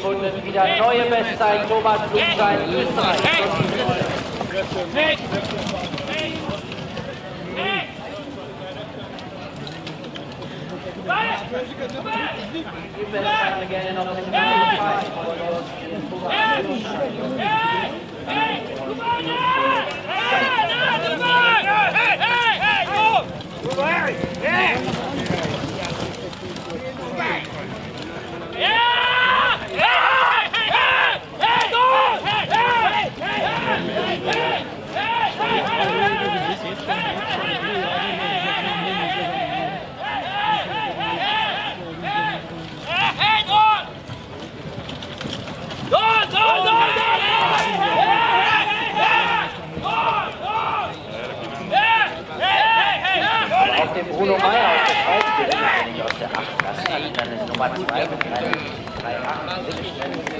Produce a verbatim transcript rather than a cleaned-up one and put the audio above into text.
gefunden. Wieder neue Bestzeit. Thomas Blumstein, Österreich. Die Bestzeit gerne noch mit dem Fight. Auf dem Bruno Meyer aus der Schweiz, der nicht aus der acht Klasse, dann ist Nummer zwei mit drei acht.